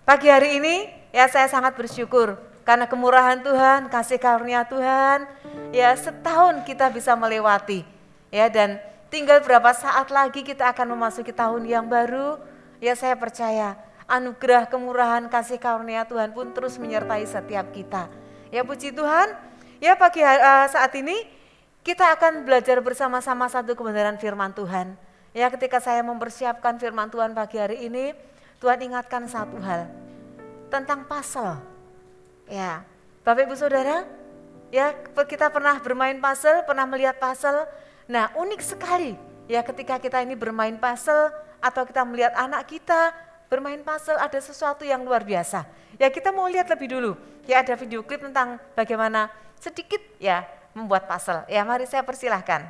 Pagi hari ini ya saya sangat bersyukur karena kemurahan Tuhan, kasih karunia Tuhan. Ya setahun kita bisa melewati ya, dan tinggal berapa saat lagi kita akan memasuki tahun yang baru. Ya saya percaya anugerah, kemurahan, kasih karunia Tuhan pun terus menyertai setiap kita. Ya puji Tuhan, ya saat ini kita akan belajar bersama-sama satu kebenaran firman Tuhan. Ya ketika saya mempersiapkan firman Tuhan pagi hari ini, Tuhan ingatkan satu hal tentang puzzle. Ya, Bapak Ibu Saudara, ya kita pernah bermain puzzle, pernah melihat puzzle. Nah unik sekali ya ketika kita ini bermain puzzle atau kita melihat anak kita bermain puzzle, ada sesuatu yang luar biasa. Ya kita mau lihat lebih dulu, ya ada video klip tentang bagaimana sedikit ya membuat puzzle. Ya mari saya persilahkan.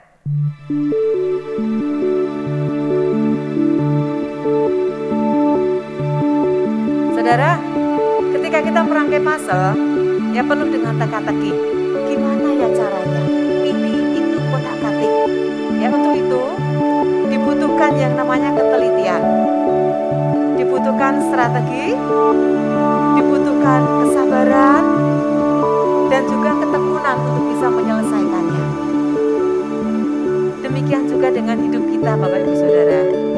Saudara, ketika kita merangkai puzzle, ya penuh dengan teka-teki. Gimana ya caranya? Ini, itu, kotak-katik. Ya untuk itu dibutuhkan yang namanya ketelitian. Dibutuhkan strategi, dibutuhkan kesabaran, dan juga ketekunan untuk bisa menyelesaikannya. Demikian juga dengan hidup kita, Bapak Ibu Saudara.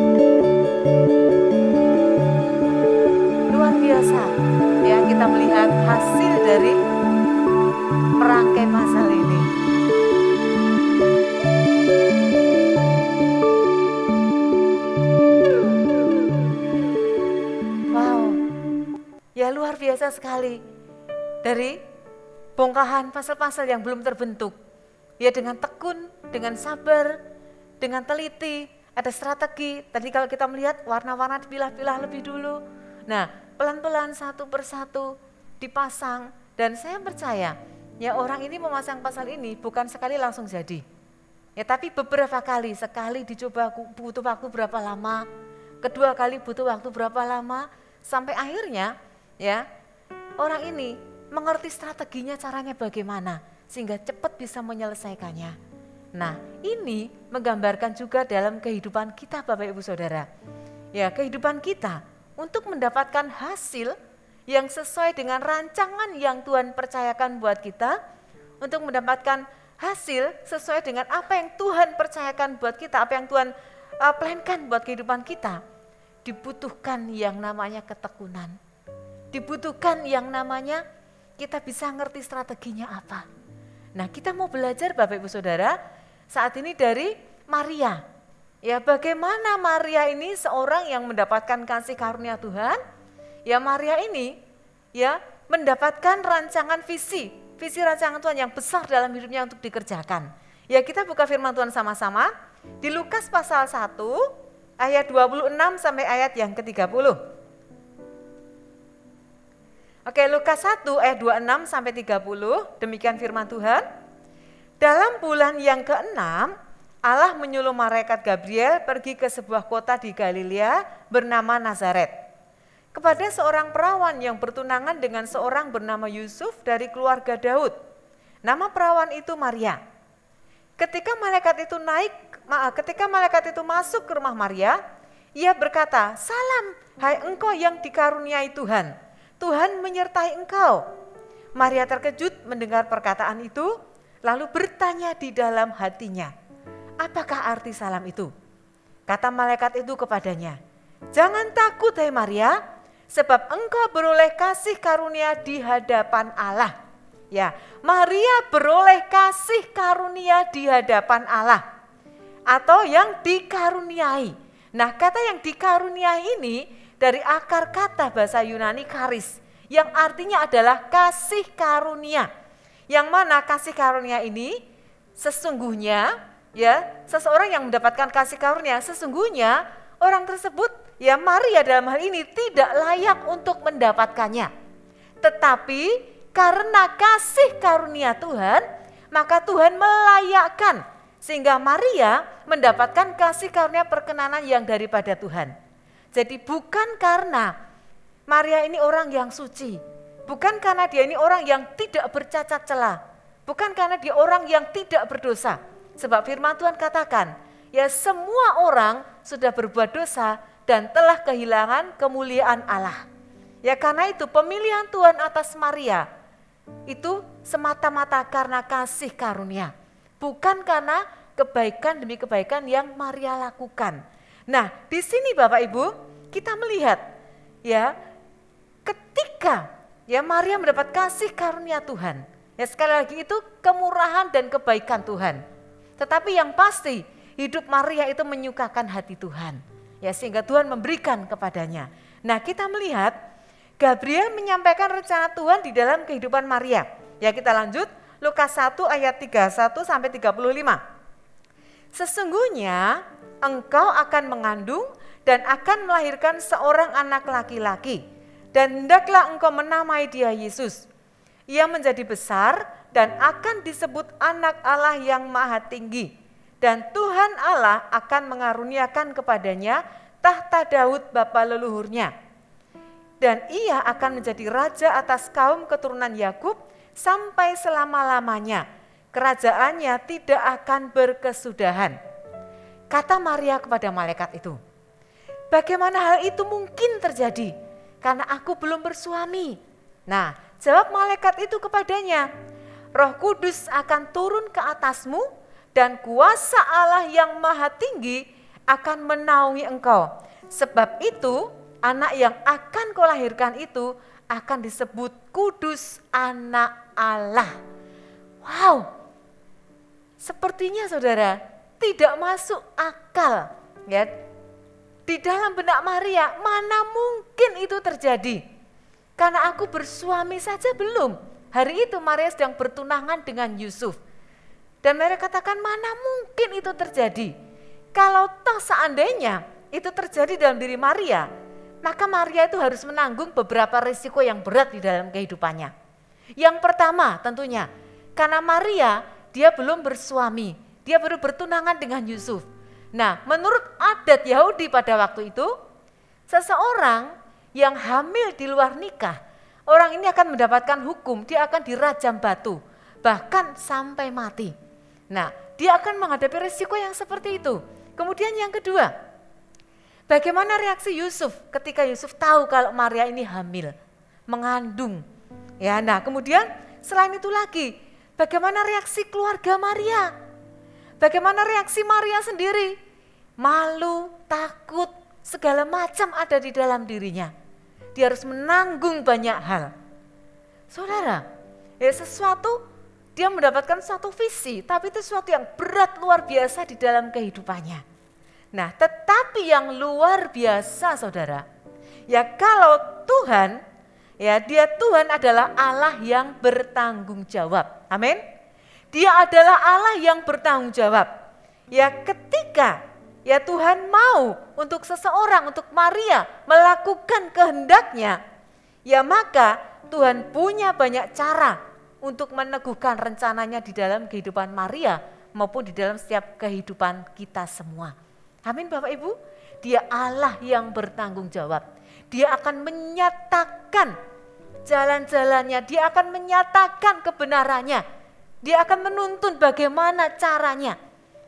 Luar biasa ya kita melihat hasil dari merangkai puzzle ini. Wow, ya luar biasa sekali. Dari bongkahan puzzle-puzzle yang belum terbentuk, ya dengan tekun, dengan sabar, dengan teliti, ada strategi. Tadi kalau kita melihat warna-warna dipilah-pilah lebih dulu. Nah, pelan-pelan satu persatu dipasang, dan saya percaya ya orang ini memasang puzzle ini bukan sekali langsung jadi. Ya tapi beberapa kali, sekali dicoba butuh waktu berapa lama, kedua kali butuh waktu berapa lama, sampai akhirnya ya orang ini mengerti strateginya, caranya bagaimana sehingga cepat bisa menyelesaikannya. Nah, ini menggambarkan juga dalam kehidupan kita Bapak Ibu Saudara. Ya, kehidupan kita untuk mendapatkan hasil yang sesuai dengan rancangan yang Tuhan percayakan buat kita, untuk mendapatkan hasil sesuai dengan apa yang Tuhan percayakan buat kita, apa yang Tuhan plankan buat kehidupan kita, dibutuhkan yang namanya ketekunan, dibutuhkan yang namanya kita bisa ngerti strateginya apa. Nah kita mau belajar Bapak Ibu Saudara saat ini dari Maria. Ya bagaimana Maria ini seorang yang mendapatkan kasih karunia Tuhan. Ya Maria ini ya mendapatkan rancangan visi rancangan Tuhan yang besar dalam hidupnya untuk dikerjakan. Ya kita buka firman Tuhan sama-sama di Lukas pasal 1 ayat 26 sampai ayat yang ke-30. Oke, Lukas 1 ayat 26 sampai 30, demikian firman Tuhan. Dalam bulan yang ke-6, Allah menyuruh malaikat Gabriel pergi ke sebuah kota di Galilea bernama Nazaret, kepada seorang perawan yang bertunangan dengan seorang bernama Yusuf dari keluarga Daud. Nama perawan itu Maria. Ketika malaikat itu masuk ke rumah Maria, ia berkata, "Salam, hai engkau yang dikaruniai Tuhan. Tuhan menyertai engkau." Maria terkejut mendengar perkataan itu, lalu bertanya di dalam hatinya, "Apakah arti salam itu?" Kata malaikat itu kepadanya, "Jangan takut hai Maria, sebab engkau beroleh kasih karunia di hadapan Allah." Ya, Maria beroleh kasih karunia di hadapan Allah, atau yang dikaruniai. Nah, kata yang dikaruniai ini dari akar kata bahasa Yunani charis, yang artinya adalah kasih karunia. Yang mana kasih karunia ini sesungguhnya ya seseorang yang mendapatkan kasih karunia, sesungguhnya orang tersebut ya Maria dalam hal ini tidak layak untuk mendapatkannya. Tetapi karena kasih karunia Tuhan, maka Tuhan melayakkan sehingga Maria mendapatkan kasih karunia perkenanan yang daripada Tuhan. Jadi bukan karena Maria ini orang yang suci, bukan karena dia ini orang yang tidak bercacat celah, bukan karena dia orang yang tidak berdosa. Sebab firman Tuhan katakan, ya semua orang sudah berbuat dosa dan telah kehilangan kemuliaan Allah. Ya karena itu pemilihan Tuhan atas Maria itu semata-mata karena kasih karunia. Bukan karena kebaikan demi kebaikan yang Maria lakukan. Nah, di sini Bapak Ibu, kita melihat ya ketika ya Maria mendapat kasih karunia Tuhan. Ya sekali lagi itu kemurahan dan kebaikan Tuhan. Tetapi yang pasti hidup Maria itu menyukakan hati Tuhan. Ya sehingga Tuhan memberikan kepadanya. Nah, kita melihat Gabriel menyampaikan rencana Tuhan di dalam kehidupan Maria. Ya kita lanjut Lukas 1 ayat 31 sampai 35. Sesungguhnya engkau akan mengandung dan akan melahirkan seorang anak laki-laki. Dan hendaklah engkau menamai dia Yesus. Ia menjadi besar dan akan disebut anak Allah yang maha tinggi. Dan Tuhan Allah akan mengaruniakan kepadanya tahta Daud bapa leluhurnya. Dan ia akan menjadi raja atas kaum keturunan Yakub sampai selama-lamanya. Kerajaannya tidak akan berkesudahan. Kata Maria kepada malaikat itu, bagaimana hal itu mungkin terjadi? Karena aku belum bersuami. Nah, jawab malaikat itu kepadanya, Roh Kudus akan turun ke atasmu dan kuasa Allah yang maha tinggi akan menaungi engkau. Sebab itu anak yang akan kau lahirkan itu akan disebut kudus, anak Allah. Wow, sepertinya saudara tidak masuk akal ya. Di dalam benak Maria, mana mungkin itu terjadi? Karena aku bersuami saja belum. Hari itu Maria sedang bertunangan dengan Yusuf. Dan mereka katakan mana mungkin itu terjadi? Kalau toh seandainya itu terjadi dalam diri Maria, maka Maria itu harus menanggung beberapa risiko yang berat di dalam kehidupannya. Yang pertama tentunya, karena Maria dia belum bersuami, dia baru bertunangan dengan Yusuf. Nah, menurut adat Yahudi pada waktu itu, seseorang yang hamil di luar nikah, orang ini akan mendapatkan hukum, dia akan dirajam batu, bahkan sampai mati. Nah, dia akan menghadapi risiko yang seperti itu. Kemudian yang kedua, bagaimana reaksi Yusuf ketika Yusuf tahu kalau Maria ini hamil, mengandung. Ya, nah kemudian selain itu lagi, bagaimana reaksi keluarga Maria? Bagaimana reaksi Maria sendiri? Malu, takut, segala macam ada di dalam dirinya. Dia harus menanggung banyak hal. Saudara, ya sesuatu dia mendapatkan suatu visi, tapi itu sesuatu yang berat luar biasa di dalam kehidupannya. Nah, tetapi yang luar biasa saudara, ya kalau Tuhan, ya dia Tuhan adalah Allah yang bertanggung jawab. Amin. Dia adalah Allah yang bertanggung jawab. Ya ketika ya Tuhan mau untuk seseorang, untuk Maria melakukan kehendaknya, ya maka Tuhan punya banyak cara untuk meneguhkan rencananya di dalam kehidupan Maria maupun di dalam setiap kehidupan kita semua. Amin Bapak Ibu, dia Allah yang bertanggung jawab. Dia akan menyatakan jalan-jalannya, dia akan menyatakan kebenarannya, dia akan menuntun bagaimana caranya.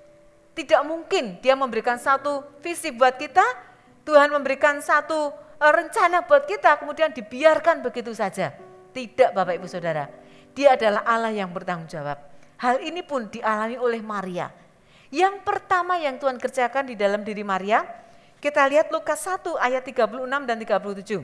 Tidak mungkin dia memberikan satu visi buat kita, Tuhan memberikan satu rencana buat kita, kemudian dibiarkan begitu saja. Tidak Bapak Ibu Saudara, dia adalah Allah yang bertanggung jawab. Hal ini pun dialami oleh Maria. Yang pertama yang Tuhan kerjakan di dalam diri Maria, kita lihat Lukas 1 ayat 36 dan 37.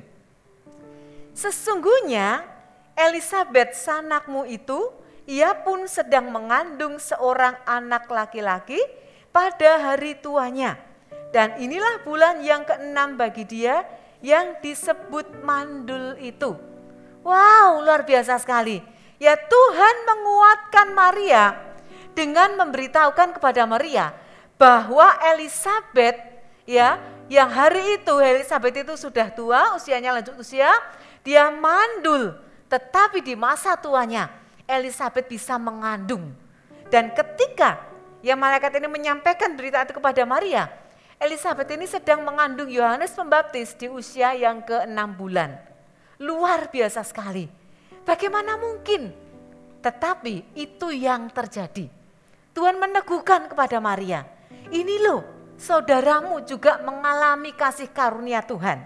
Sesungguhnya Elisabet sanakmu itu, ia pun sedang mengandung seorang anak laki-laki pada hari tuanya. Dan inilah bulan yang ke-6 bagi dia yang disebut mandul itu. Wow, luar biasa sekali. Ya Tuhan menguatkan Maria dengan memberitahukan kepada Maria bahwa Elisabet ya yang hari itu Elisabet itu sudah tua, usianya lanjut usia, dia mandul. Tetapi di masa tuanya Elisabet bisa mengandung. Dan ketika yang malaikat ini menyampaikan berita itu kepada Maria, Elisabet ini sedang mengandung Yohanes Pembaptis di usia yang ke-6 bulan. Luar biasa sekali. Bagaimana mungkin? Tetapi itu yang terjadi. Tuhan meneguhkan kepada Maria, ini loh saudaramu juga mengalami kasih karunia Tuhan.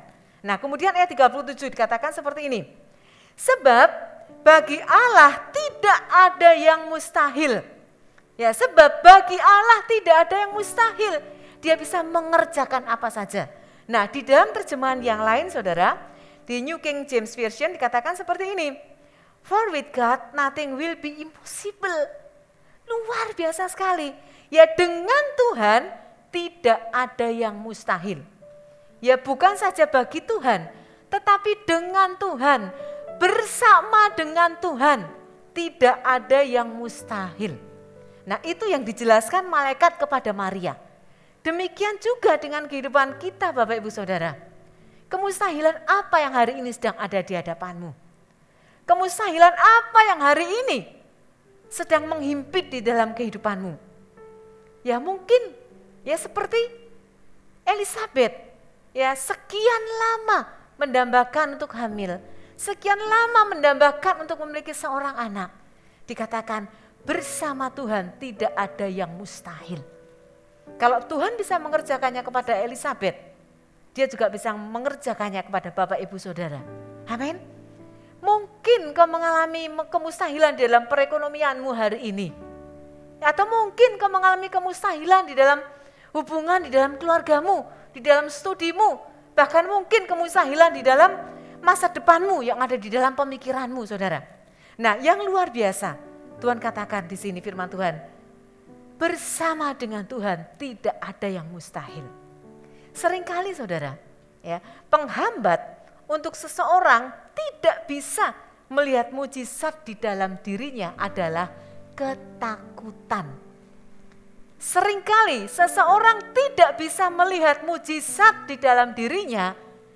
Nah, kemudian ayat 37 dikatakan seperti ini. Sebab bagi Allah tidak ada yang mustahil. Ya, sebab bagi Allah tidak ada yang mustahil. Dia bisa mengerjakan apa saja. Nah, di dalam terjemahan yang lain saudara, di New King James Version dikatakan seperti ini. For with God nothing will be impossible. Luar biasa sekali. Ya, dengan Tuhan tidak ada yang mustahil. Ya, bukan saja bagi Tuhan, tetapi dengan Tuhan, bersama dengan Tuhan, tidak ada yang mustahil. Nah, itu yang dijelaskan malaikat kepada Maria. Demikian juga dengan kehidupan kita Bapak Ibu Saudara. Kemustahilan apa yang hari ini sedang ada di hadapanmu? Kemustahilan apa yang hari ini sedang menghimpit di dalam kehidupanmu? Ya mungkin ya seperti Elisabeth. Ya, sekian lama mendambakan untuk hamil, sekian lama mendambakan untuk memiliki seorang anak. Dikatakan bersama Tuhan tidak ada yang mustahil. Kalau Tuhan bisa mengerjakannya kepada Elisabeth, dia juga bisa mengerjakannya kepada Bapak Ibu Saudara. Amin. Mungkin kau mengalami kemustahilan di dalam perekonomianmu hari ini. Atau mungkin kau mengalami kemustahilan di dalam hubungan, di dalam keluargamu, di dalam studimu, bahkan mungkin kemustahilan di dalam masa depanmu yang ada di dalam pemikiranmu, saudara. Nah, yang luar biasa, Tuhan katakan di sini firman Tuhan, bersama dengan Tuhan tidak ada yang mustahil. Seringkali saudara, ya, penghambat untuk seseorang tidak bisa melihat mujizat di dalam dirinya adalah ketakutan. Seringkali seseorang tidak bisa melihat mujizat di dalam dirinya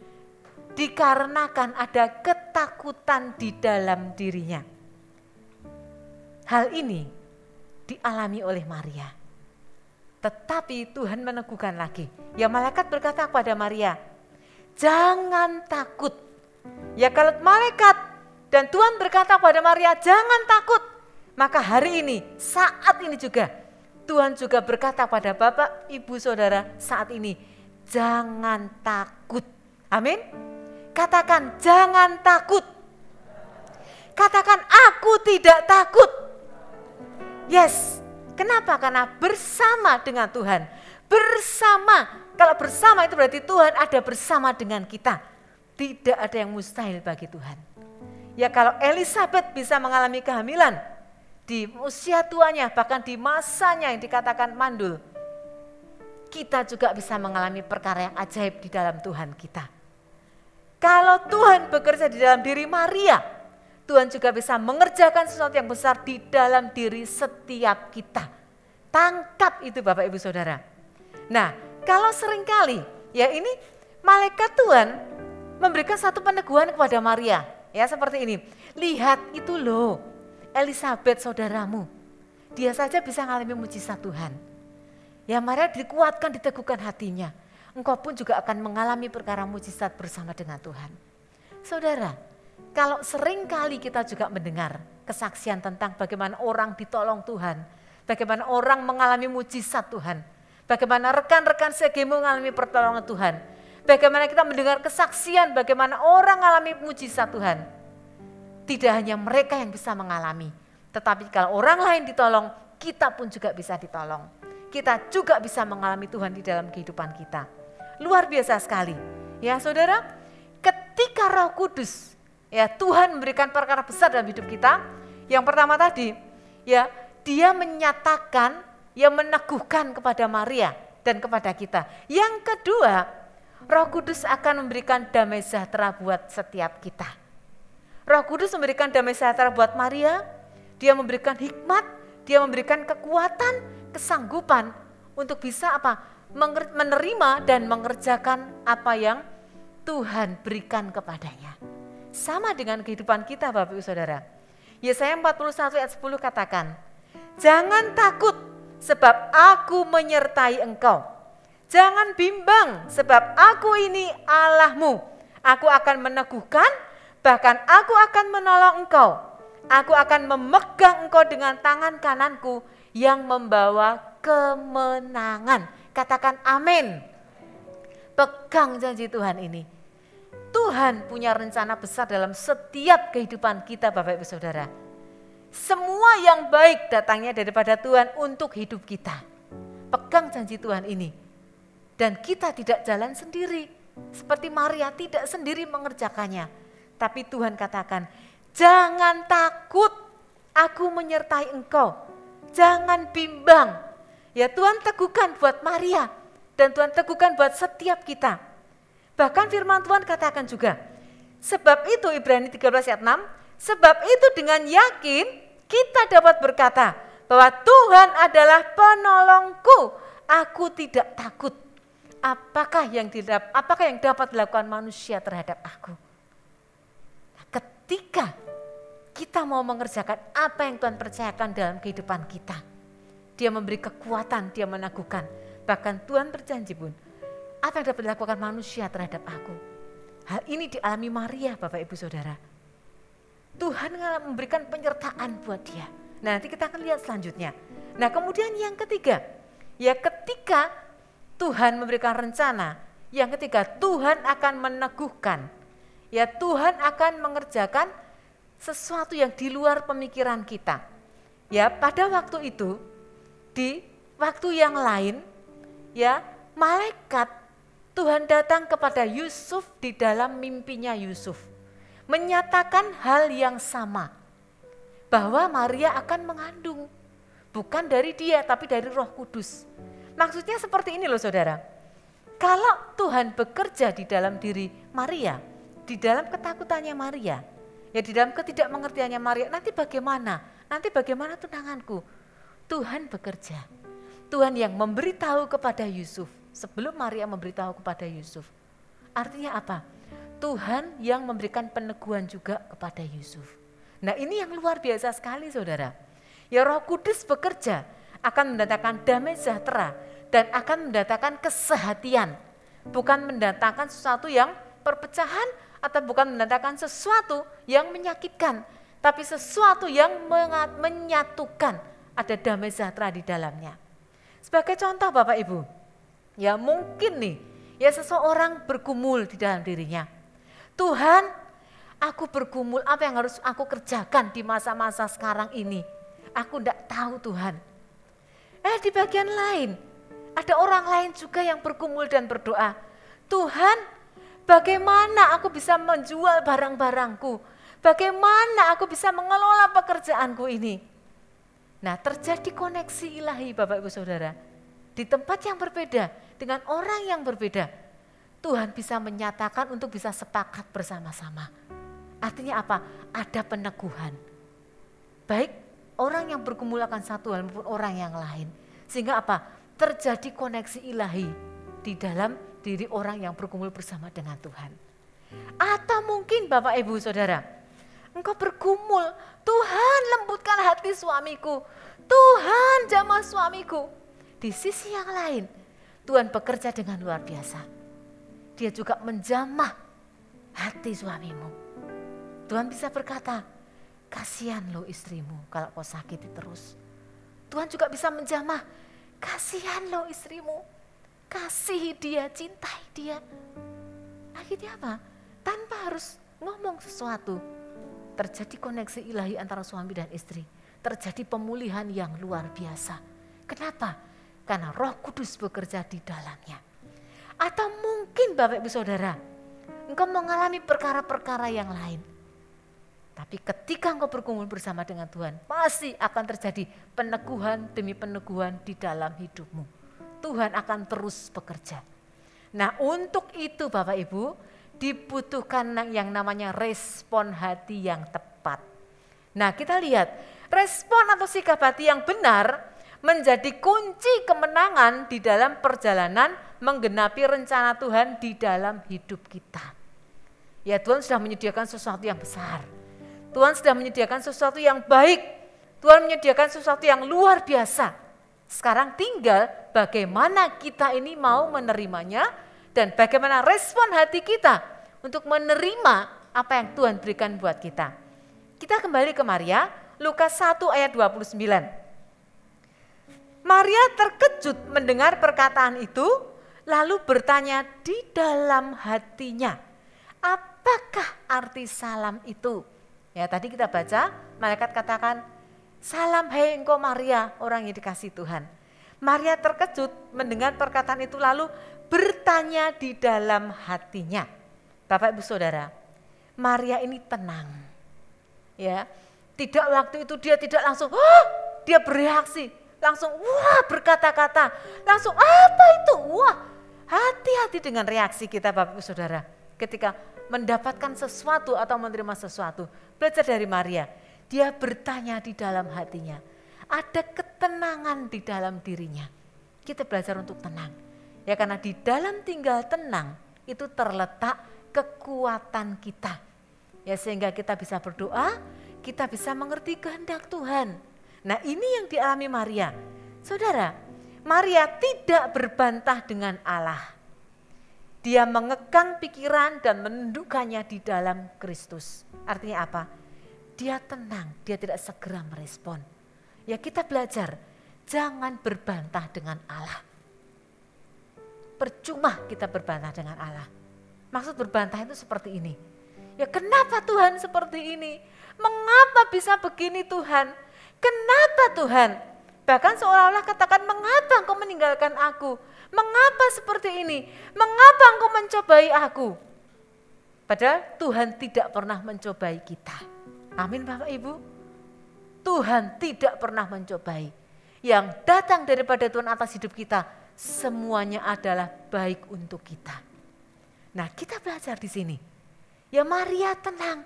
dikarenakan ada ketakutan di dalam dirinya. Hal ini dialami oleh Maria. Tetapi Tuhan meneguhkan lagi. Ya, malaikat berkata kepada Maria, jangan takut. Ya, kalau malaikat dan Tuhan berkata kepada Maria, jangan takut. Maka hari ini, saat ini juga, Tuhan juga berkata pada Bapak, Ibu, Saudara saat ini, jangan takut. Amin. Katakan jangan takut. Katakan aku tidak takut. Yes. Kenapa? Karena bersama dengan Tuhan. Bersama. Kalau bersama itu berarti Tuhan ada bersama dengan kita. Tidak ada yang mustahil bagi Tuhan. Ya, kalau Elisabeth bisa mengalami kehamilan di usia tuanya, bahkan di masanya yang dikatakan mandul, kita juga bisa mengalami perkara yang ajaib di dalam Tuhan kita. Kalau Tuhan bekerja di dalam diri Maria, Tuhan juga bisa mengerjakan sesuatu yang besar di dalam diri setiap kita. Tangkap itu Bapak Ibu Saudara. Nah, kalau seringkali, ya ini malaikat Tuhan memberikan satu peneguhan kepada Maria. Ya, seperti ini, lihat itu loh, Elisabeth saudaramu, dia saja bisa mengalami mujizat Tuhan. Ya, Maria dikuatkan, diteguhkan hatinya. Engkau pun juga akan mengalami perkara mujizat bersama dengan Tuhan. Saudara, kalau sering kali kita juga mendengar kesaksian tentang bagaimana orang ditolong Tuhan, bagaimana orang mengalami mujizat Tuhan, bagaimana rekan-rekan segemu mengalami pertolongan Tuhan, bagaimana kita mendengar kesaksian bagaimana orang mengalami mujizat Tuhan. Tidak hanya mereka yang bisa mengalami, tetapi kalau orang lain ditolong, kita pun juga bisa ditolong. Kita juga bisa mengalami Tuhan di dalam kehidupan kita. Luar biasa sekali. Ya saudara, ketika Roh Kudus, ya Tuhan memberikan perkara besar dalam hidup kita. Yang pertama tadi, ya dia menyatakan, ya meneguhkan kepada Maria dan kepada kita. Yang kedua, Roh Kudus akan memberikan damai sejahtera buat setiap kita. Roh Kudus memberikan damai sejahtera buat Maria, dia memberikan hikmat, dia memberikan kekuatan, kesanggupan untuk bisa apa? Menerima dan mengerjakan apa yang Tuhan berikan kepadanya. Sama dengan kehidupan kita Bapak Ibu Saudara. Yesaya 41 ayat 10 katakan, jangan takut sebab aku menyertai engkau. Jangan bimbang sebab aku ini Allahmu. Aku akan meneguhkan, bahkan aku akan menolong engkau. Aku akan memegang engkau dengan tangan kananku yang membawa kemenangan. Katakan amin. Pegang janji Tuhan ini. Tuhan punya rencana besar dalam setiap kehidupan kita Bapak Ibu Saudara. Semua yang baik datangnya daripada Tuhan untuk hidup kita. Pegang janji Tuhan ini. Dan kita tidak jalan sendiri. Seperti Maria tidak sendiri mengerjakannya. Tapi Tuhan katakan, jangan takut, aku menyertai engkau. Jangan bimbang. Ya Tuhan teguhkan buat Maria. Dan Tuhan teguhkan buat setiap kita. Bahkan firman Tuhan katakan juga, sebab itu Ibrani 13 ayat 6, sebab itu dengan yakin kita dapat berkata bahwa Tuhan adalah penolongku, aku tidak takut. Apakah yang dapat dilakukan manusia terhadap aku? Nah, ketika kita mau mengerjakan apa yang Tuhan percayakan dalam kehidupan kita, Dia memberi kekuatan, Dia meneguhkan. Bahkan Tuhan berjanji pun, apa yang dapat dilakukan manusia terhadap aku? Hal ini dialami Maria Bapak Ibu Saudara. Tuhan memberikan penyertaan buat dia. Nah nanti kita akan lihat selanjutnya. Nah kemudian yang ketiga, ya ketika Tuhan memberikan rencana, yang ketiga Tuhan akan meneguhkan. Ya Tuhan akan mengerjakan sesuatu yang di luar pemikiran kita. Ya pada waktu itu, di waktu yang lain, ya malaikat Tuhan datang kepada Yusuf di dalam mimpinya Yusuf. Menyatakan hal yang sama. Bahwa Maria akan mengandung. Bukan dari dia tapi dari Roh Kudus. Maksudnya seperti ini loh saudara. Kalau Tuhan bekerja di dalam diri Maria, di dalam ketakutannya Maria, ya di dalam ketidakmengertiannya Maria, nanti bagaimana? Nanti bagaimana tunanganku? Tuhan bekerja. Tuhan yang memberitahu kepada Yusuf. Sebelum Maria memberitahu kepada Yusuf. Artinya apa? Tuhan yang memberikan peneguhan juga kepada Yusuf. Nah ini yang luar biasa sekali saudara. Ya Roh Kudus bekerja akan mendatangkan damai sejahtera dan akan mendatangkan kesehatian. Bukan mendatangkan sesuatu yang perpecahan atau bukan mendatangkan sesuatu yang menyakitkan. Tapi sesuatu yang menyatukan. Ada damai sejahtera di dalamnya. Sebagai contoh Bapak Ibu. Ya mungkin nih, ya seseorang bergumul di dalam dirinya. Tuhan, aku bergumul apa yang harus aku kerjakan di masa-masa sekarang ini. Aku tidak tahu Tuhan. Di bagian lain, ada orang lain juga yang bergumul dan berdoa. Tuhan, bagaimana aku bisa menjual barang-barangku? Bagaimana aku bisa mengelola pekerjaanku ini? Nah terjadi koneksi ilahi Bapak Ibu Saudara. Di tempat yang berbeda, dengan orang yang berbeda, Tuhan bisa menyatakan untuk bisa sepakat bersama-sama. Artinya apa? Ada peneguhan. Baik orang yang bergumul akan satu hal maupun orang yang lain. Sehingga apa? Terjadi koneksi ilahi di dalam diri orang yang bergumul bersama dengan Tuhan. Atau mungkin Bapak Ibu Saudara, engkau bergumul, Tuhan lembutkan hati suamiku, Tuhan jamah suamiku. Di sisi yang lain, Tuhan bekerja dengan luar biasa. Dia juga menjamah hati suamimu. Tuhan bisa berkata, kasihan lo istrimu kalau kau sakiti terus. Tuhan juga bisa menjamah, kasihan lo istrimu, kasihi dia, cintai dia. Akhirnya apa? Tanpa harus ngomong sesuatu, terjadi koneksi ilahi antara suami dan istri. Terjadi pemulihan yang luar biasa. Kenapa? Karena Roh Kudus bekerja di dalamnya. Atau mungkin Bapak Ibu Saudara, engkau mengalami perkara-perkara yang lain. Tapi ketika engkau berkumpul bersama dengan Tuhan, pasti akan terjadi peneguhan demi peneguhan di dalam hidupmu. Tuhan akan terus bekerja. Nah untuk itu Bapak Ibu, dibutuhkan yang namanya respon hati yang tepat. Nah kita lihat, respon atau sikap hati yang benar menjadi kunci kemenangan di dalam perjalanan menggenapi rencana Tuhan di dalam hidup kita. Ya Tuhan sudah menyediakan sesuatu yang besar. Tuhan sudah menyediakan sesuatu yang baik. Tuhan menyediakan sesuatu yang luar biasa. Sekarang tinggal bagaimana kita ini mau menerimanya dan bagaimana respon hati kita untuk menerima apa yang Tuhan berikan buat kita. Kita kembali ke Maria, Lukas 1 ayat 29. Maria terkejut mendengar perkataan itu, lalu bertanya di dalam hatinya, apakah arti salam itu? Ya tadi kita baca, malaikat katakan, salam hai engkau Maria, orang yang dikasihi Tuhan. Maria terkejut mendengar perkataan itu lalu bertanya di dalam hatinya. Bapak Ibu Saudara, Maria ini tenang. Ya, tidak waktu itu dia tidak langsung, dia bereaksi, langsung wah berkata-kata, langsung apa itu? Wah, hati-hati dengan reaksi kita Bapak Ibu Saudara. Ketika mendapatkan sesuatu atau menerima sesuatu, belajar dari Maria. Dia bertanya di dalam hatinya. Ada ketenangan di dalam dirinya. Kita belajar untuk tenang. Ya karena di dalam tinggal tenang itu terletak kekuatan kita. Ya sehingga kita bisa berdoa, kita bisa mengerti kehendak Tuhan. Nah ini yang dialami Maria. Saudara, Maria tidak berbantah dengan Allah. Dia mengekang pikiran dan menundukkannya di dalam Kristus. Artinya apa? Dia tenang, dia tidak segera merespon. Ya kita belajar, jangan berbantah dengan Allah. Percuma kita berbantah dengan Allah. Maksud berbantah itu seperti ini. Ya kenapa Tuhan seperti ini? Mengapa bisa begini Tuhan? Kenapa Tuhan? Bahkan seolah-olah katakan, mengapa engkau meninggalkan aku? Mengapa seperti ini? Mengapa engkau mencobai aku? Padahal Tuhan tidak pernah mencobai kita. Amin Bapak Ibu. Tuhan tidak pernah mencobai. Yang datang daripada Tuhan atas hidup kita, semuanya adalah baik untuk kita. Nah kita belajar di sini. Ya Maria tenang.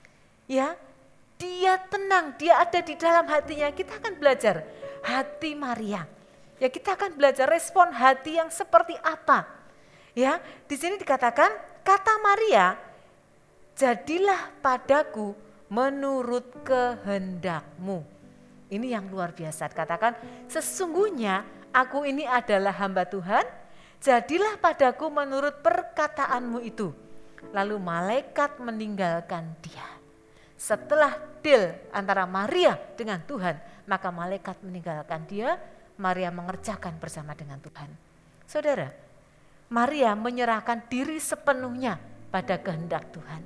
Ya dia tenang, dia ada di dalam hatinya. Kita akan belajar hati Maria. Ya kita akan belajar respon hati yang seperti apa. Ya di sini dikatakan kata Maria, jadilah padaku menurut kehendakmu. Ini yang luar biasa. Katakan sesungguhnya aku ini adalah hamba Tuhan, jadilah padaku menurut perkataanmu itu. Lalu malaikat meninggalkan dia. Setelah deal antara Maria dengan Tuhan, maka malaikat meninggalkan dia, Maria mengerjakan bersama dengan Tuhan. Saudara, Maria menyerahkan diri sepenuhnya pada kehendak Tuhan.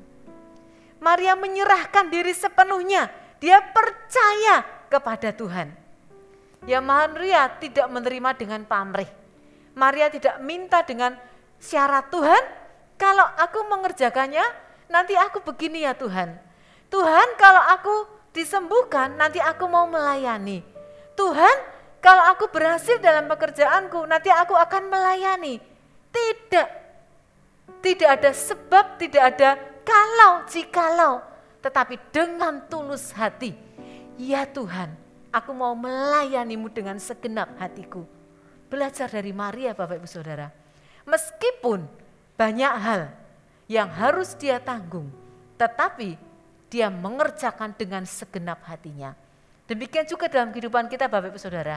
Maria menyerahkan diri sepenuhnya, dia percaya kepada Tuhan. Ya Maria tidak menerima dengan pamrih. Maria tidak minta dengan syarat Tuhan, kalau aku mengerjakannya nanti aku begini ya Tuhan. Tuhan kalau aku disembuhkan nanti aku mau melayani. Tuhan kalau aku berhasil dalam pekerjaanku nanti aku akan melayani. Tidak. Tidak ada sebab, tidak ada kalau, jikalau. Tetapi dengan tulus hati. Ya Tuhan, aku mau melayanimu dengan segenap hatiku. Belajar dari Maria Bapak Ibu Saudara. Meskipun banyak hal yang harus dia tanggung, tetapi dia mengerjakan dengan segenap hatinya. Demikian juga dalam kehidupan kita Bapak Ibu Saudara.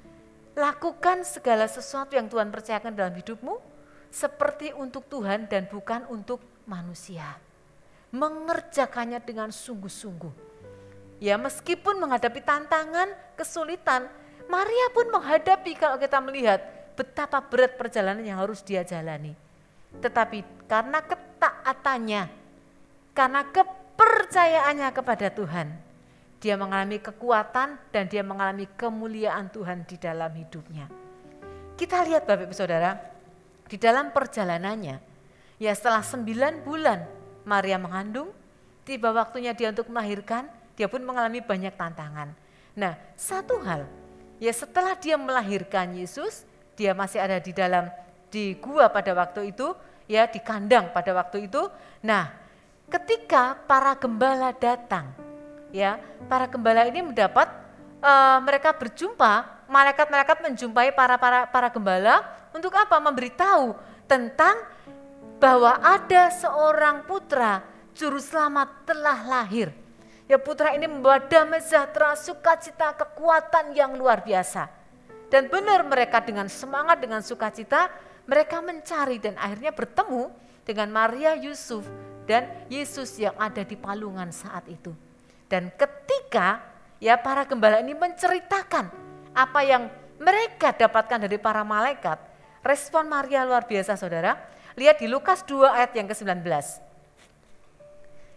Lakukan segala sesuatu yang Tuhan percayakan dalam hidupmu seperti untuk Tuhan dan bukan untuk manusia. Mengerjakannya dengan sungguh-sungguh. Ya meskipun menghadapi tantangan, kesulitan, Maria pun menghadapi kalau kita melihat betapa berat perjalanan yang harus dia jalani. Tetapi karena ketaatannya, karena kepercayaannya kepada Tuhan, dia mengalami kekuatan dan dia mengalami kemuliaan Tuhan di dalam hidupnya. Kita lihat Bapak Ibu Saudara, di dalam perjalanannya, ya setelah 9 bulan Maria mengandung, tiba waktunya dia untuk melahirkan, dia pun mengalami banyak tantangan. Nah satu hal, ya setelah dia melahirkan Yesus, dia masih ada di gua pada waktu itu, ya di kandang pada waktu itu. Nah ketika para gembala datang, ya para gembala ini mendapat mereka berjumpa, malaikat-malaikat menjumpai para gembala untuk apa? Memberitahu tentang bahwa ada seorang putra juru selamat telah lahir. Ya putra ini membawa damai sejahtera, sukacita, kekuatan yang luar biasa. Dan benar mereka dengan semangat, dengan sukacita, mereka mencari dan akhirnya bertemu dengan Maria, Yusuf dan Yesus yang ada di palungan saat itu. Dan ketika ya para gembala ini menceritakan apa yang mereka dapatkan dari para malaikat, respon Maria luar biasa saudara. Lihat di Lukas 2 ayat yang ke-19.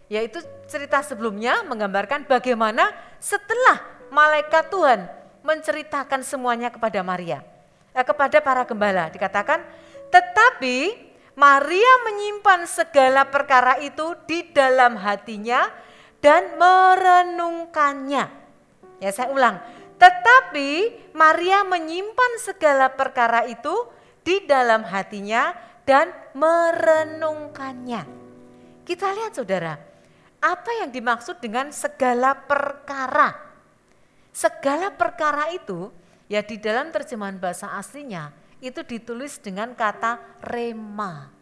Yaitu cerita sebelumnya menggambarkan bagaimana setelah malaikat Tuhan menceritakan semuanya kepada Maria, kepada para gembala, dikatakan, tetapi Maria menyimpan segala perkara itu di dalam hatinya dan merenungkannya. Ya, saya ulang. Tetapi Maria menyimpan segala perkara itu di dalam hatinya dan merenungkannya. Kita lihat saudara, apa yang dimaksud dengan segala perkara? Segala perkara itu ya di dalam terjemahan bahasa aslinya itu ditulis dengan kata rema.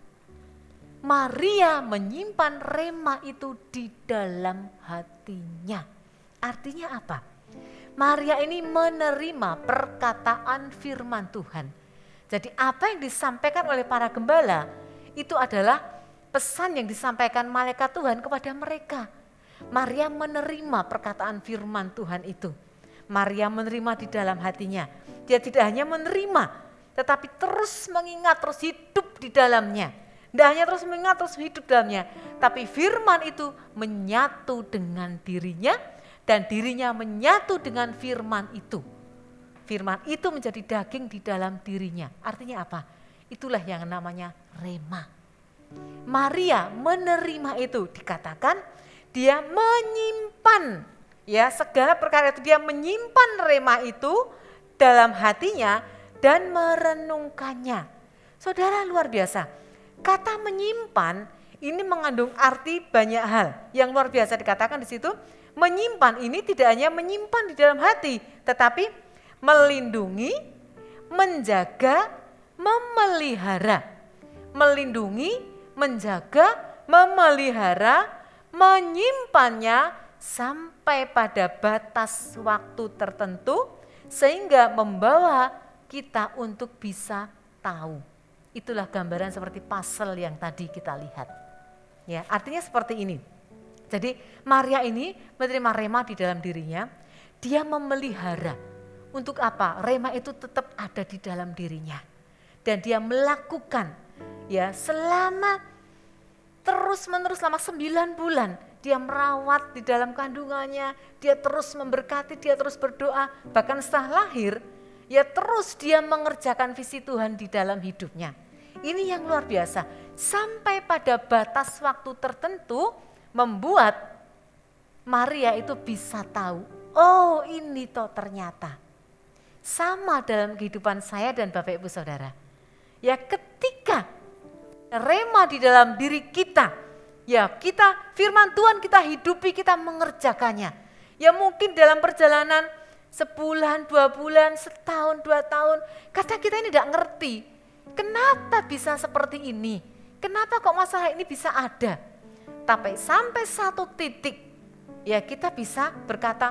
Maria menyimpan rema itu di dalam hatinya. Artinya apa? Maria ini menerima perkataan firman Tuhan. Jadi apa yang disampaikan oleh para gembala itu adalah pesan yang disampaikan malaikat Tuhan kepada mereka. Maria menerima perkataan firman Tuhan itu. Maria menerima di dalam hatinya. Dia tidak hanya menerima, tetapi terus mengingat, terus hidup di dalamnya. Tidak hanya terus mengingat, terus hidup dalamnya, tapi firman itu menyatu dengan dirinya dan dirinya menyatu dengan firman itu. Firman itu menjadi daging di dalam dirinya. Artinya apa? Itulah yang namanya rema. Maria menerima itu, dikatakan dia menyimpan ya segala perkara itu, dia menyimpan rema itu dalam hatinya dan merenungkannya. Saudara, luar biasa. Kata menyimpan ini mengandung arti banyak hal yang luar biasa. Dikatakan di situ, menyimpan ini tidak hanya menyimpan di dalam hati, tetapi melindungi, menjaga, memelihara. Melindungi, menjaga, memelihara, menyimpannya sampai pada batas waktu tertentu sehingga membawa kita untuk bisa tahu. Itulah gambaran seperti puzzle yang tadi kita lihat. Ya, artinya seperti ini. Jadi Maria ini menerima rema di dalam dirinya, dia memelihara. Untuk apa? Rema itu tetap ada di dalam dirinya. Dan dia melakukan ya selama terus-menerus selama 9 bulan. Dia merawat di dalam kandungannya, dia terus memberkati, dia terus berdoa. Bahkan setelah lahir, ya terus dia mengerjakan visi Tuhan di dalam hidupnya. Ini yang luar biasa. Sampai pada batas waktu tertentu membuat Maria itu bisa tahu, oh ini toh ternyata. Sama dalam kehidupan saya dan Bapak Ibu Saudara. Ya ketika rema di dalam diri kita, ya kita firman Tuhan kita hidupi, kita mengerjakannya. Ya mungkin dalam perjalanan sebulan, 2 bulan, setahun, 2 tahun, kadang kita ini tidak ngerti. Kenapa bisa seperti ini? Kenapa kok masalah ini bisa ada? Tapi sampai satu titik, ya kita bisa berkata,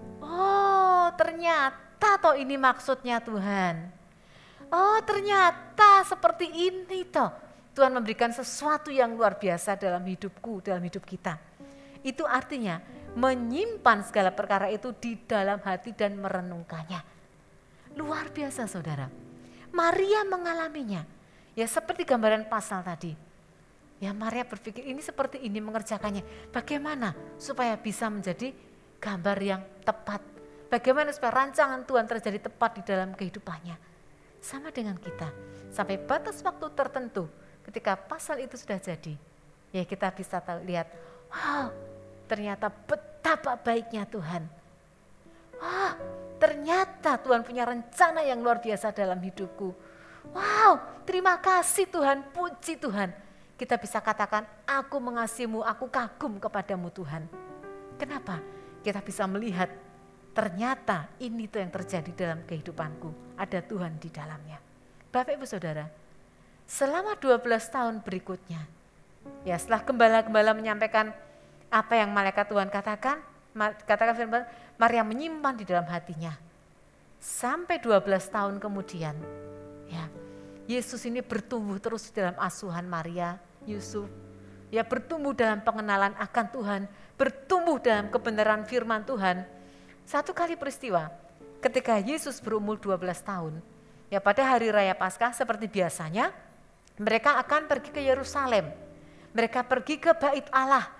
oh ternyata toh ini maksudnya Tuhan. Oh ternyata seperti ini toh. Tuhan memberikan sesuatu yang luar biasa dalam hidupku, dalam hidup kita. Itu artinya menyimpan segala perkara itu di dalam hati dan merenungkannya. Luar biasa saudara. Maria mengalaminya. Ya seperti gambaran pasal tadi. Ya Maria berpikir ini seperti ini mengerjakannya. Bagaimana supaya bisa menjadi gambar yang tepat. Bagaimana supaya rancangan Tuhan terjadi tepat di dalam kehidupannya. Sama dengan kita. Sampai batas waktu tertentu. Ketika pasal itu sudah jadi. Ya kita bisa lihat. Wow ternyata betapa baiknya Tuhan. Wah ternyata Tuhan punya rencana yang luar biasa dalam hidupku. Wow terima kasih Tuhan, puji Tuhan. Kita bisa katakan aku mengasihimu, aku kagum kepadamu Tuhan. Kenapa? Kita bisa melihat ternyata ini tuh yang terjadi dalam kehidupanku. Ada Tuhan di dalamnya. Bapak Ibu Saudara, selama 12 tahun berikutnya, ya setelah gembala-gembala menyampaikan apa yang malaikat Tuhan katakan firman, Maria menyimpan di dalam hatinya. Sampai 12 tahun kemudian, ya Yesus ini bertumbuh terus dalam asuhan Maria, Yusuf. Ya bertumbuh dalam pengenalan akan Tuhan, bertumbuh dalam kebenaran firman Tuhan. Satu kali peristiwa, ketika Yesus berumur 12 tahun, ya pada hari raya Paskah seperti biasanya, mereka akan pergi ke Yerusalem. Mereka pergi ke Bait Allah.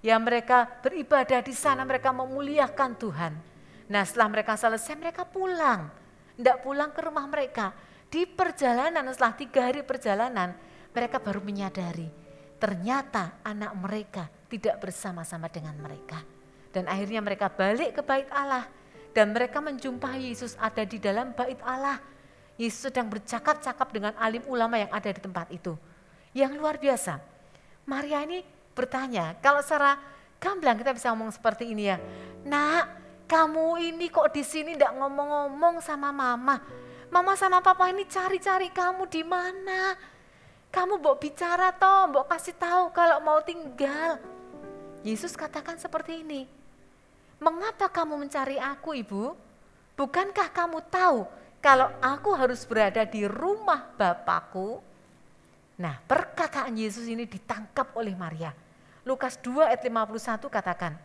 Ya mereka beribadah di sana, mereka memuliakan Tuhan. Nah setelah mereka selesai mereka pulang. Tidak pulang ke rumah mereka. Di perjalanan setelah 3 hari perjalanan mereka baru menyadari ternyata anak mereka tidak bersama-sama dengan mereka. Dan akhirnya mereka balik ke bait Allah. Dan mereka menjumpai Yesus ada di dalam bait Allah. Yesus sedang bercakap-cakap dengan alim ulama yang ada di tempat itu. Yang luar biasa. Maria ini bertanya, kalau secara gamblang kita bisa ngomong seperti ini ya. Nak, kamu ini kok di sini enggak ngomong-ngomong sama mama? Mama sama papa ini cari-cari kamu di mana? Kamu mbok bicara toh, mbok kasih tahu kalau mau tinggal. Yesus katakan seperti ini. Mengapa kamu mencari aku, Ibu? Bukankah kamu tahu kalau aku harus berada di rumah Bapakku? Nah, perkataan Yesus ini ditangkap oleh Maria. Lukas 2 ayat 51 katakan,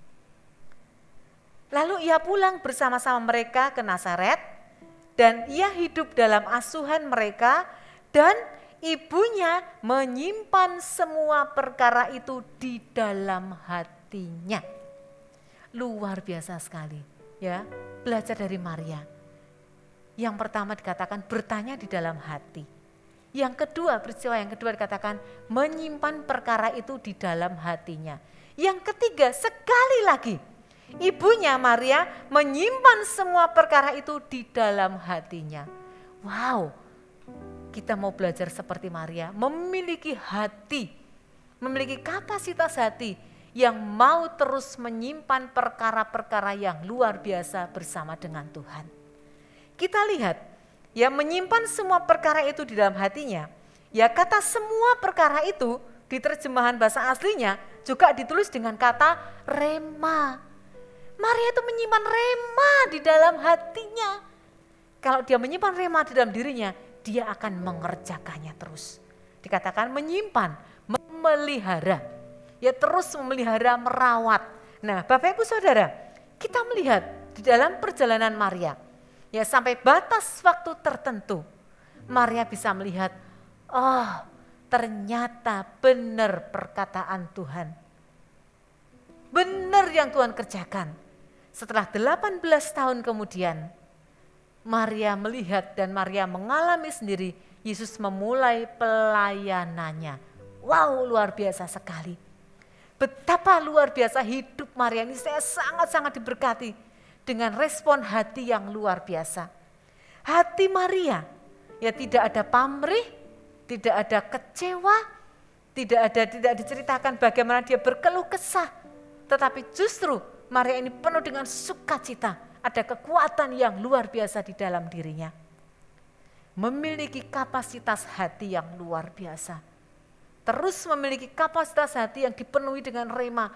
lalu ia pulang bersama-sama mereka ke Nazaret, dan ia hidup dalam asuhan mereka, dan ibunya menyimpan semua perkara itu di dalam hatinya. Luar biasa sekali ya, belajar dari Maria. Yang pertama dikatakan bertanya di dalam hati. Yang kedua, peristiwa yang kedua dikatakan menyimpan perkara itu di dalam hatinya. Yang ketiga, sekali lagi, ibunya Maria menyimpan semua perkara itu di dalam hatinya. Wow, kita mau belajar seperti Maria, memiliki hati, memiliki kapasitas hati yang mau terus menyimpan perkara-perkara yang luar biasa bersama dengan Tuhan. Kita lihat, ya menyimpan semua perkara itu di dalam hatinya. Ya kata semua perkara itu di terjemahan bahasa aslinya juga ditulis dengan kata rema. Maria itu menyimpan rema di dalam hatinya. Kalau dia menyimpan rema di dalam dirinya, dia akan mengerjakannya terus. Dikatakan menyimpan, memelihara. Ya terus memelihara, merawat. Nah Bapak Ibu Saudara, kita melihat di dalam perjalanan Maria, ya sampai batas waktu tertentu, Maria bisa melihat, oh ternyata benar perkataan Tuhan. Benar yang Tuhan kerjakan. Setelah 18 tahun kemudian, Maria melihat dan Maria mengalami sendiri, Yesus memulai pelayanannya. Wow, luar biasa sekali. Betapa luar biasa hidup Maria ini, saya sangat-sangat diberkati dengan respon hati yang luar biasa. Hati Maria, ya tidak ada pamrih, tidak ada kecewa, tidak diceritakan bagaimana dia berkeluh kesah. Tetapi justru Maria ini penuh dengan sukacita, ada kekuatan yang luar biasa di dalam dirinya. Memiliki kapasitas hati yang luar biasa. Terus memiliki kapasitas hati yang dipenuhi dengan rema.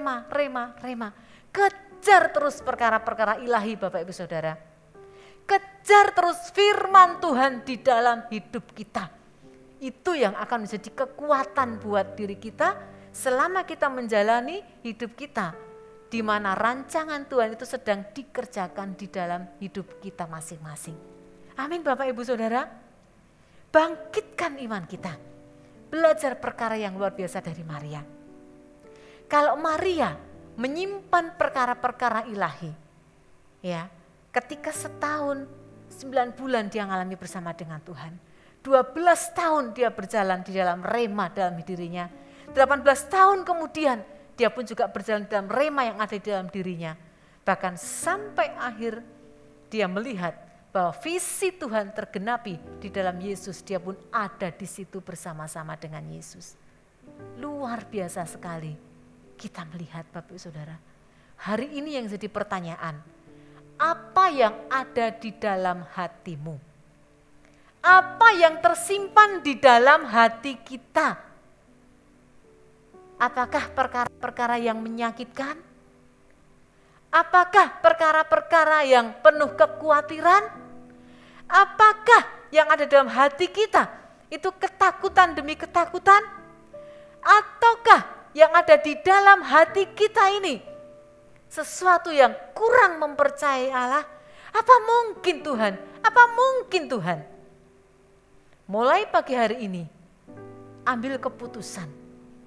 Kejar terus perkara-perkara ilahi Bapak Ibu Saudara. Kejar terus firman Tuhan di dalam hidup kita. Itu yang akan menjadi kekuatan buat diri kita selama kita menjalani hidup kita. Di mana rancangan Tuhan itu sedang dikerjakan di dalam hidup kita masing-masing. Amin Bapak Ibu Saudara. Bangkitkan iman kita. Belajar perkara yang luar biasa dari Maria. Kalau Maria menyimpan perkara-perkara ilahi, ya, ketika setahun 9 bulan dia mengalami bersama dengan Tuhan, 12 tahun dia berjalan di dalam rema dalam dirinya, 18 tahun kemudian dia pun juga berjalan di dalam rema yang ada di dalam dirinya, bahkan sampai akhir dia melihat bahwa visi Tuhan tergenapi di dalam Yesus, dia pun ada di situ bersama-sama dengan Yesus. Luar biasa sekali kita melihat Bapak Saudara. Hari ini yang jadi pertanyaan, apa yang ada di dalam hatimu? Apa yang tersimpan di dalam hati kita? Apakah perkara-perkara yang menyakitkan? Apakah perkara-perkara yang penuh kekhawatiran? Apakah yang ada dalam hati kita itu ketakutan demi ketakutan? Ataukah yang ada di dalam hati kita ini sesuatu yang kurang mempercayai Allah? Apa mungkin Tuhan? Apa mungkin Tuhan? Mulai pagi hari ini, ambil keputusan.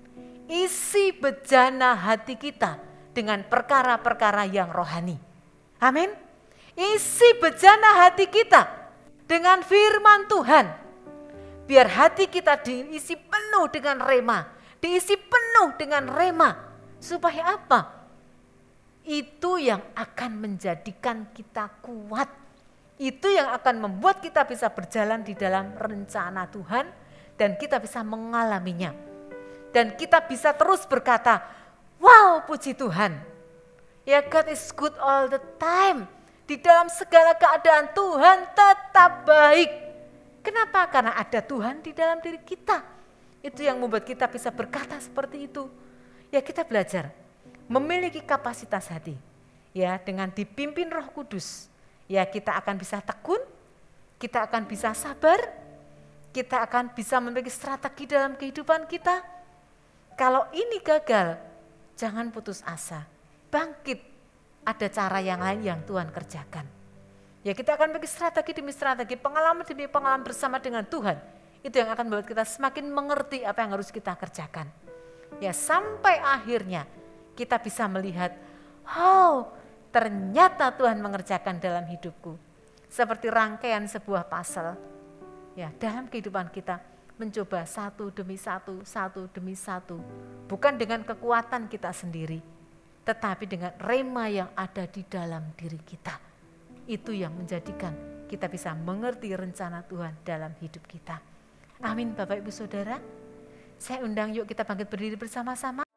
isi bejana hati kita dengan perkara-perkara yang rohani. Amin. Isi bejana hati kita dengan firman Tuhan. Biar hati kita diisi penuh dengan rema, diisi penuh dengan rema. Supaya apa? Itu yang akan menjadikan kita kuat. Itu yang akan membuat kita bisa berjalan di dalam rencana Tuhan dan kita bisa mengalaminya. Dan kita bisa terus berkata, wow, puji Tuhan. Ya, God is good all the time. Di dalam segala keadaan Tuhan tetap baik. Kenapa? Karena ada Tuhan di dalam diri kita. Itu yang membuat kita bisa berkata seperti itu. Ya, kita belajar memiliki kapasitas hati. Ya, dengan dipimpin Roh Kudus. Ya, kita akan bisa tekun, kita akan bisa sabar, kita akan bisa memiliki strategi dalam kehidupan kita. Kalau ini gagal, jangan putus asa. Bangkit, ada cara yang lain yang Tuhan kerjakan. Ya, kita akan memiliki strategi demi strategi, pengalaman demi pengalaman bersama dengan Tuhan. Itu yang akan membuat kita semakin mengerti apa yang harus kita kerjakan. Ya, sampai akhirnya kita bisa melihat, oh, ternyata Tuhan mengerjakan dalam hidupku. Seperti rangkaian sebuah puzzle. Ya, dalam kehidupan kita mencoba satu demi satu, satu demi satu. Bukan dengan kekuatan kita sendiri, tetapi dengan rema yang ada di dalam diri kita. Itu yang menjadikan kita bisa mengerti rencana Tuhan dalam hidup kita. Amin Bapak Ibu Saudara. Saya undang yuk kita bangkit berdiri bersama-sama.